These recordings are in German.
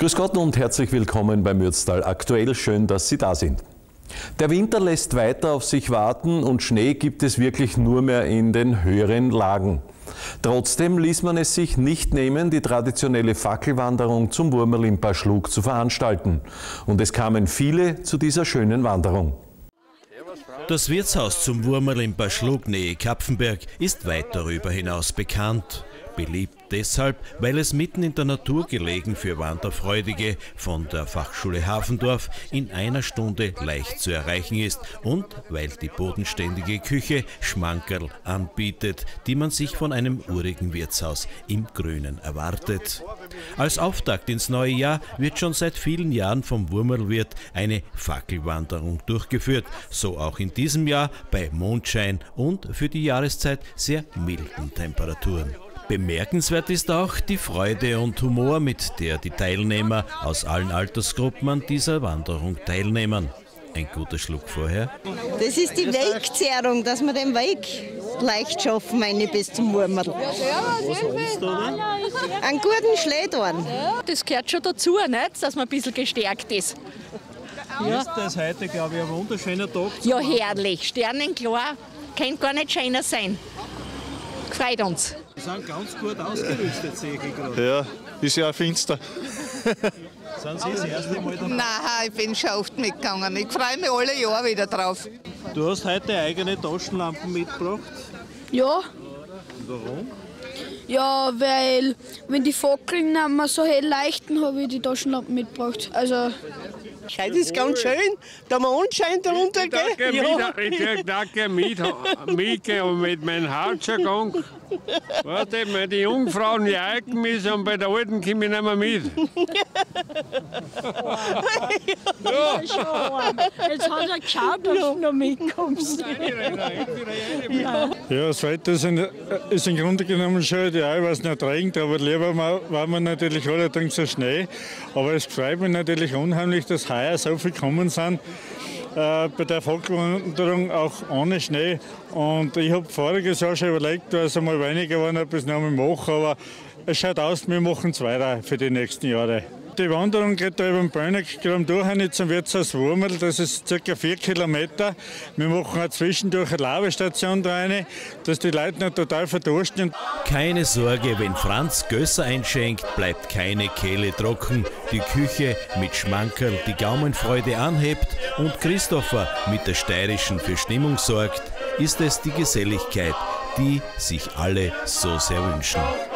Grüß Gott und herzlich willkommen beim Mürztal aktuell. Schön, dass Sie da sind. Der Winter lässt weiter auf sich warten und Schnee gibt es wirklich nur mehr in den höheren Lagen. Trotzdem ließ man es sich nicht nehmen, die traditionelle Fackelwanderung zum Wurmerl im Paschlug zu veranstalten. Und es kamen viele zu dieser schönen Wanderung. Das Wirtshaus zum Wurmerl im Paschlug nähe Kapfenberg ist weit darüber hinaus bekannt. Beliebt deshalb, weil es mitten in der Natur gelegen für Wanderfreudige von der Fachschule Hafendorf in einer Stunde leicht zu erreichen ist und weil die bodenständige Küche Schmankerl anbietet, die man sich von einem urigen Wirtshaus im Grünen erwartet. Als Auftakt ins neue Jahr wird schon seit vielen Jahren vom Wurmerlwirt eine Fackelwanderung durchgeführt, so auch in diesem Jahr bei Mondschein und für die Jahreszeit sehr milden Temperaturen. Bemerkenswert ist auch die Freude und Humor, mit der die Teilnehmer aus allen Altersgruppen an dieser Wanderung teilnehmen. Ein guter Schluck vorher. Das ist die Wegzehrung, dass wir den Weg leicht schaffen, meine bis zum Wurmerl. Was holst du da? Einen guten Schlehdorn. Das gehört schon dazu, nicht? Dass man ein bisschen gestärkt ist. Ja. Ist das heute, glaube ich, ein wunderschöner Tag? Ja, herrlich. Sternenklar. Kann gar nicht schöner sein. Freut uns. Sie sind ganz gut ausgerüstet, sehe ich gerade. Ja, ist ja finster. Sind Sie das erste Mal dabei? Nein, ich bin schon oft mitgegangen. Ich freue mich alle Jahre wieder drauf. Du hast heute eigene Taschenlampen mitgebracht. Ja. Warum? Ja, weil wenn die Fackeln nicht mehr so hell leuchten, habe ich die Taschenlampen mitgebracht. Also Heute ist ganz schön, da Mondschein darunter geht. Ich danke mitgehen mit meinem Hauptschargang. Warte, wenn die Jungfrauen jagen müssen und bei der Alten komme ich nicht mehr mit. ja. Jetzt hat er geschaut, dass du noch mitkommst. Ja, das Wetter ist im Grunde genommen schön. Ja, ich weiß nicht, regnet, aber lieber waren wir natürlich allerdings so Schnee. Aber es freut mich natürlich unheimlich, dass heuer so viel gekommen sind. Bei der Fackelwanderung auch ohne Schnee. Und ich habe voriges Jahr schon überlegt, dass es einmal weniger waren, ob ich es noch einmal mache. Aber es schaut aus, wir machen es weiter für die nächsten Jahre. Die Wanderung geht da über den Böhnegraben durch zum Wirtshaus Wurmerl. Das ist ca. 4 Kilometer. Wir machen auch zwischendurch eine Labestation da rein, dass die Leute nicht total verdursten. Keine Sorge, wenn Franz Gösser einschenkt, bleibt keine Kehle trocken. Die Küche mit Schmankerl die Gaumenfreude anhebt und Christopher mit der Steirischen für Stimmung sorgt, ist es die Geselligkeit, die sich alle so sehr wünschen.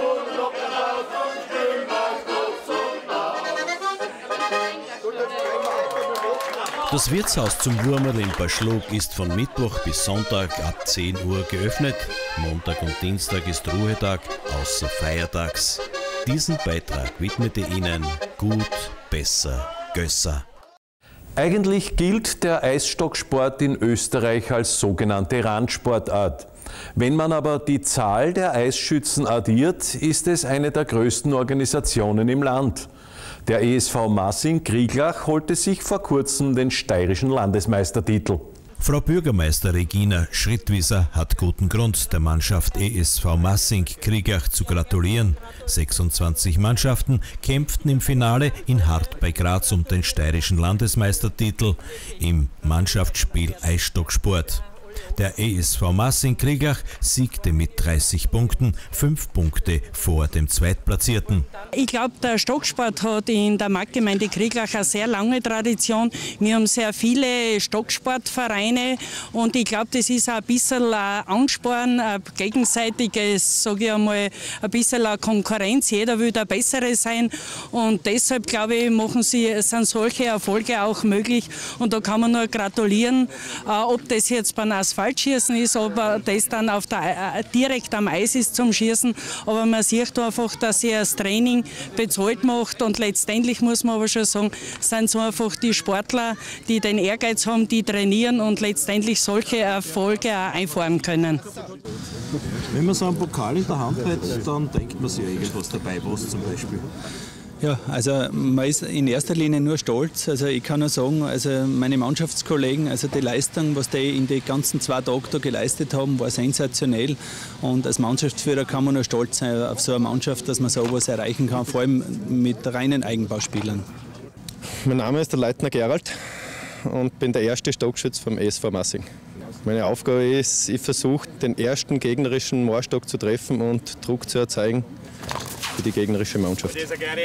Das Wirtshaus zum Wurmerl im Paschlug ist von Mittwoch bis Sonntag ab 10 Uhr geöffnet. Montag und Dienstag ist Ruhetag, außer feiertags. Diesen Beitrag widmete Ihnen Gut, Besser, Gösser. Eigentlich gilt der Eisstocksport in Österreich als sogenannte Randsportart. Wenn man aber die Zahl der Eisschützen addiert, ist es eine der größten Organisationen im Land. Der ESV Massing Krieglach holte sich vor kurzem den steirischen Landesmeistertitel. Frau Bürgermeister Regina Schrittwieser hat guten Grund, der Mannschaft ESV Massing Krieglach zu gratulieren. 26 Mannschaften kämpften im Finale in Hart bei Graz um den steirischen Landesmeistertitel im Mannschaftsspiel Eisstocksport. Der ESV Massing Krieglach siegte mit 30 Punkten, 5 Punkte vor dem Zweitplatzierten. Ich glaube, der Stocksport hat in der Marktgemeinde Krieglach eine sehr lange Tradition. Wir haben sehr viele Stocksportvereine und ich glaube, das ist ein bisschen ein Ansporn, ein gegenseitiges, sage ich einmal, ein bisschen eine Konkurrenz. Jeder will der Bessere sein und deshalb, glaube ich, sind solche Erfolge auch möglich und da kann man nur gratulieren, ob das jetzt beim Asphaltschießen ist, ob das dann direkt am Eis ist zum Schießen. Aber man sieht einfach, dass er das Training bezahlt macht und letztendlich muss man aber schon sagen, sind so einfach die Sportler, die den Ehrgeiz haben, die trainieren und letztendlich solche Erfolge auch einfahren können. Wenn man so einen Pokal in der Hand hat, dann denkt man sich irgendwas dabei, was zum Beispiel? Ja, also man ist in erster Linie nur stolz. Also ich kann nur sagen, also meine Mannschaftskollegen, also die Leistung, was die in den ganzen 2 Tagen da geleistet haben, war sensationell. Und als Mannschaftsführer kann man nur stolz sein auf so eine Mannschaft, dass man sowas erreichen kann, vor allem mit reinen Eigenbauspielern. Mein Name ist der Leutner Gerald und bin der erste Stockschütz vom SV Massing. Meine Aufgabe ist, ich versuche, den ersten gegnerischen Moorstock zu treffen und Druck zu erzeugen für die gegnerische Mannschaft.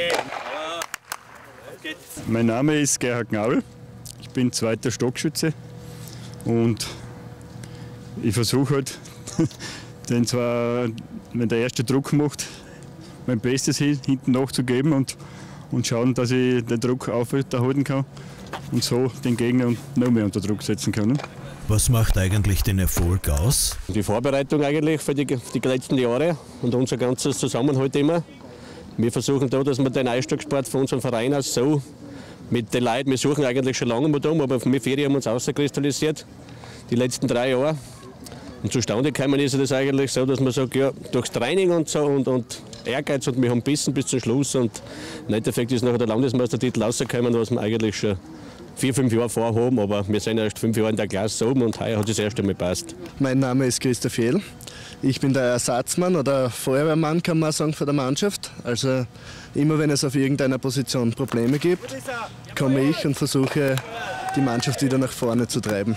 Mein Name ist Gerhard Gnabl. Ich bin 2. Stockschütze und ich versuche halt, den zwar, wenn der erste Druck macht, mein Bestes hinten nachzugeben und schauen, dass ich den Druck aufrechterhalten kann und so den Gegner noch mehr unter Druck setzen kann. Was macht eigentlich den Erfolg aus? Die Vorbereitung eigentlich für die letzten Jahre und unser ganzes Zusammenhalt immer. Wir versuchen da, dass wir den Eisstocksport von unserem Verein aus so mit den Leuten, wir suchen eigentlich schon lange mit aber wir Ferien haben uns auskristallisiert, die letzten 3 Jahre. Und zustande gekommen ist es eigentlich so, dass man sagt, ja, durchs Training und so und Ehrgeiz und wir haben bissen bis zum Schluss und im Endeffekt ist nachher der Landesmeistertitel rausgekommen, was wir eigentlich schon 4, 5 Jahre vorhaben, aber wir sind erst 5 Jahre in der Klasse oben und heuer hat es das erste Mal gepasst. Mein Name ist Christoph Jehl. Ich bin der Ersatzmann oder Feuerwehrmann, kann man sagen, für die Mannschaft. Also immer wenn es auf irgendeiner Position Probleme gibt, komme ich und versuche, die Mannschaft wieder nach vorne zu treiben.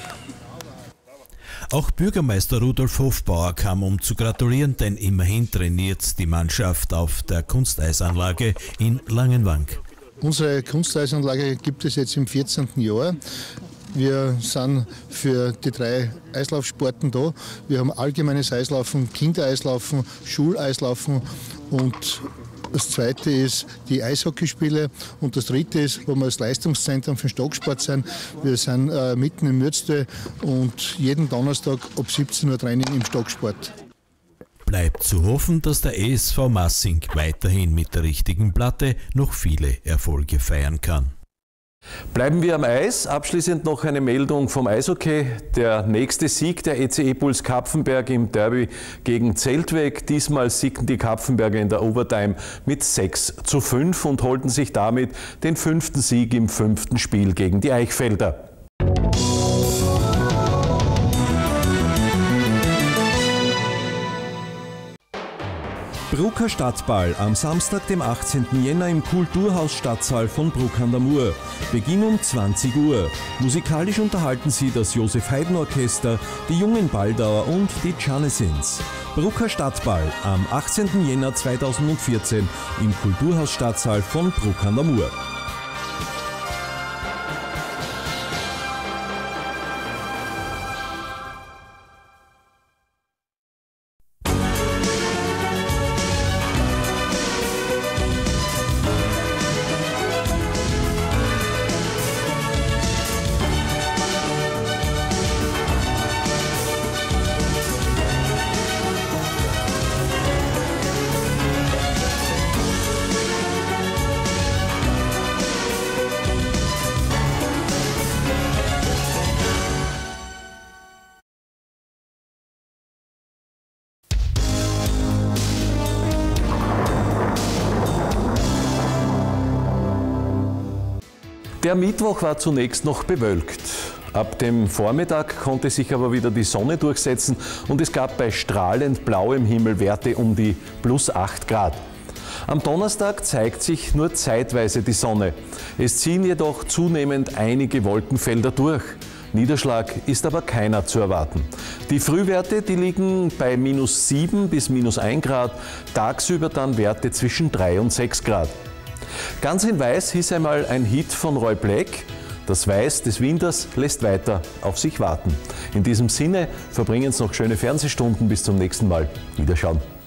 Auch Bürgermeister Rudolf Hofbauer kam, um zu gratulieren, denn immerhin trainiert die Mannschaft auf der Kunsteisanlage in Langenwang. Unsere Kunsteisanlage gibt es jetzt im 14. Jahr. Wir sind für die 3 Eislaufsporten da. Wir haben allgemeines Eislaufen, Kindereislaufen, Schuleislaufen und das zweite ist die Eishockeyspiele und das dritte ist, wo wir als Leistungszentrum für den Stocksport sind. Wir sind mitten in Mürzte und jeden Donnerstag ab 17 Uhr Training im Stocksport. Bleibt zu hoffen, dass der ESV Massing weiterhin mit der richtigen Platte noch viele Erfolge feiern kann. Bleiben wir am Eis. Abschließend noch eine Meldung vom Eishockey. Der nächste Sieg der ECE Puls Kapfenberg im Derby gegen Zeltweg. Diesmal siegten die Kapfenberger in der Overtime mit 6:5 und holten sich damit den 5. Sieg im 5. Spiel gegen die Eichfelder. Brucker Stadtball am Samstag, dem 18. Jänner im Kulturhaus Stadtsaal von Bruck an der Mur. Beginn um 20 Uhr. Musikalisch unterhalten Sie das Josef Haydn Orchester, die Jungen Baldauer und die Janisins. Brucker Stadtball am 18. Jänner 2014 im Kulturhaus Stadtsaal von Bruck an der Mur. Der Mittwoch war zunächst noch bewölkt. Ab dem Vormittag konnte sich aber wieder die Sonne durchsetzen und es gab bei strahlend blauem Himmel Werte um die +8 Grad. Am Donnerstag zeigt sich nur zeitweise die Sonne. Es ziehen jedoch zunehmend einige Wolkenfelder durch. Niederschlag ist aber keiner zu erwarten. Die Frühwerte, die liegen bei -7 bis -1 Grad, tagsüber dann Werte zwischen 3 und 6 Grad. Ganz in Weiß hieß einmal ein Hit von Roy Black. Das Weiß des Winters lässt weiter auf sich warten. In diesem Sinne verbringen Sie noch schöne Fernsehstunden. Bis zum nächsten Mal. Wiederschauen.